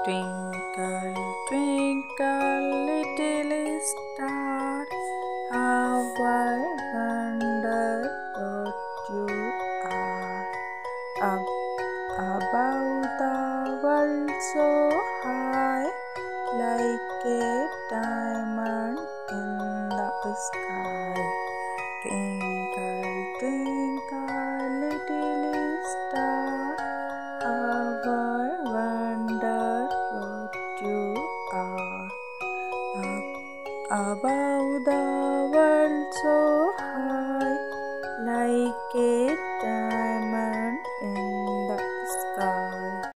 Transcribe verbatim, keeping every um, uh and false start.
Twinkle, twinkle, little star, how I wonder what you are. Up above the world so high, like a diamond in the sky. Twinkle, twinkle, little star, how I wonder what you are. Up above the world so high, like a